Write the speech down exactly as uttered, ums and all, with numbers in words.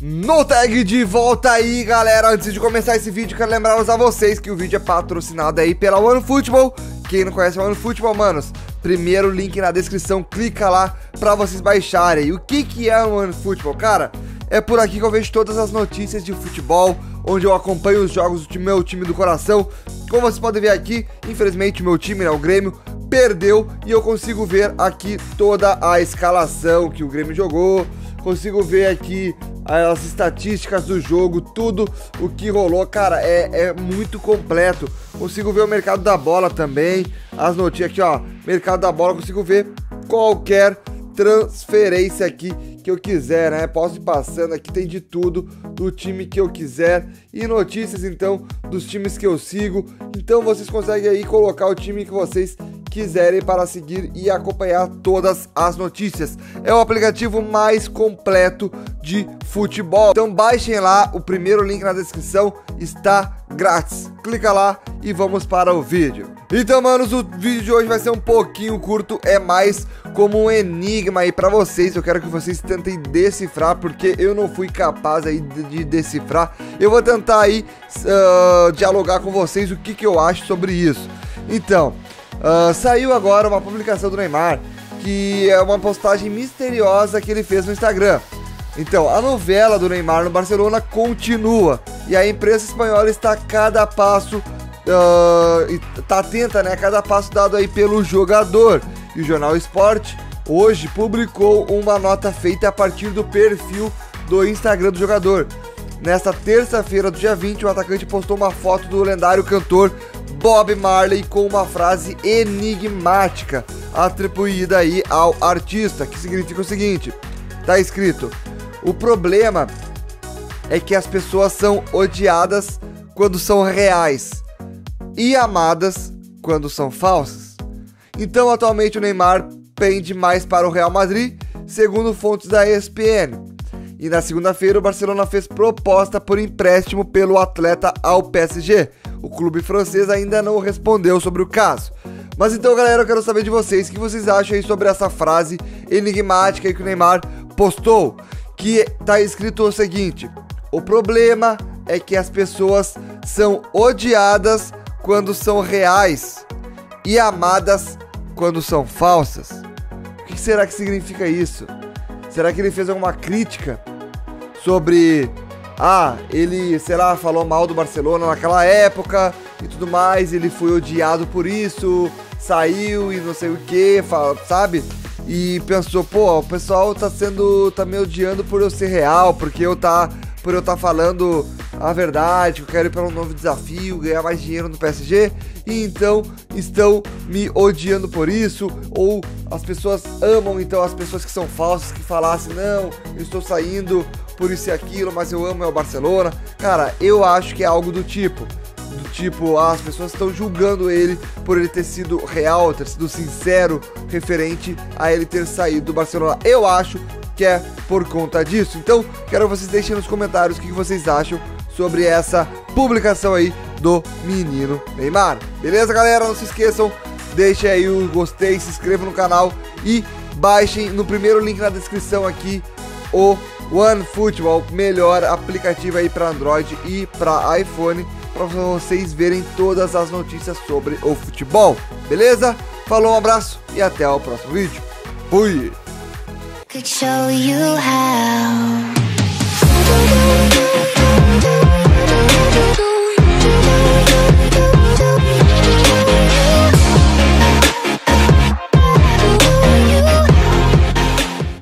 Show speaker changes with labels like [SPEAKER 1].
[SPEAKER 1] No tag de volta aí, galera. Antes de começar esse vídeo, quero lembrar a vocês que o vídeo é patrocinado aí pela OneFootball. Quem não conhece a OneFootball, manos, primeiro link na descrição, clica lá pra vocês baixarem. O que que é o OneFootball? Cara, é por aqui que eu vejo todas as notícias de futebol, onde eu acompanho os jogos do meu time do coração. Como vocês podem ver aqui, infelizmente o meu time, né, o Grêmio, perdeu e eu consigo ver aqui toda a escalação que o Grêmio jogou. Consigo ver aqui as estatísticas do jogo, tudo o que rolou, cara, é, é muito completo. Consigo ver o mercado da bola também, as notícias aqui, ó, mercado da bola, consigo ver qualquer transferência aqui que eu quiser, né? Posso ir passando aqui, tem de tudo, do time que eu quiser e notícias, então, dos times que eu sigo. Então vocês conseguem aí colocar o time que vocês quiserem para seguir e acompanhar todas as notícias. É o aplicativo mais completo de futebol. Então baixem lá, o primeiro link na descrição está grátis. Clica lá e vamos para o vídeo. Então, manos, o vídeo de hoje vai ser um pouquinho curto, é mais como um enigma aí para vocês. Eu quero que vocês tentem decifrar, porque eu não fui capaz aí de, de decifrar. Eu vou tentar aí uh, dialogar com vocês o que, que eu acho sobre isso. Então, Uh, saiu agora uma publicação do Neymar, que é uma postagem misteriosa que ele fez no Instagram. Então, a novela do Neymar no Barcelona continua, e a imprensa espanhola está a cada passo, uh, está atenta, né, a cada passo dado aí pelo jogador. E o jornal Sport hoje publicou uma nota feita a partir do perfil do Instagram do jogador. Nesta terça-feira do dia vinte, o atacante postou uma foto do lendário cantor Bob Marley com uma frase enigmática atribuída aí ao artista, que significa o seguinte: tá escrito: o problema é que as pessoas são odiadas quando são reais e amadas quando são falsas. Então, atualmente o Neymar pende mais para o Real Madrid, segundo fontes da E S P N. E na segunda-feira o Barcelona fez proposta por empréstimo pelo atleta ao P S G. O clube francês ainda não respondeu sobre o caso. Mas então, galera, eu quero saber de vocês o que vocês acham aí sobre essa frase enigmática aí que o Neymar postou, que tá escrito o seguinte: o problema é que as pessoas são odiadas quando são reais e amadas quando são falsas. O que será que significa isso? Será que ele fez alguma crítica sobre... Ah, ele, sei lá, falou mal do Barcelona naquela época e tudo mais, ele foi odiado por isso, saiu e não sei o que, sabe? E pensou, pô, o pessoal tá sendo, tá me odiando por eu ser real, porque eu tá, por eu tá falando a verdade, que eu quero ir para um novo desafio, ganhar mais dinheiro no P S G, e então estão me odiando por isso, ou as pessoas amam então as pessoas que são falsas, que falassem, não, eu estou saindo por isso e aquilo, mas eu amo é o Barcelona. Cara, eu acho que é algo do tipo, do tipo, as pessoas estão julgando ele por ele ter sido real, ter sido sincero referente a ele ter saído do Barcelona. Eu acho que é por conta disso. Então, quero que vocês deixem nos comentários o que vocês acham sobre essa publicação aí do menino Neymar. Beleza, galera? Não se esqueçam, deixem aí o gostei, se inscrevam no canal e baixem no primeiro link na descrição aqui o OneFootball, melhor aplicativo aí para Android e para iPhone, para vocês verem todas as notícias sobre o futebol. Beleza? Falou, um abraço e até o próximo vídeo. Fui! Could show you how.